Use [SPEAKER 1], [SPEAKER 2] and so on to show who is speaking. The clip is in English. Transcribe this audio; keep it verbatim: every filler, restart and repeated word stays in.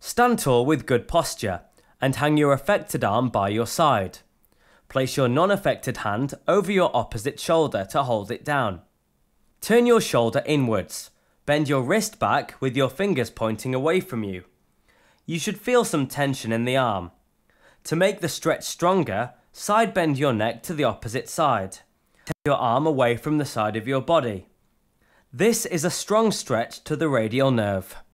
[SPEAKER 1] Stand tall with good posture and hang your affected arm by your side. Place your non-affected hand over your opposite shoulder to hold it down. Turn your shoulder inwards. Bend your wrist back with your fingers pointing away from you. You should feel some tension in the arm. To make the stretch stronger, side bend your neck to the opposite side. Take your arm away from the side of your body. This is a strong stretch to the radial nerve.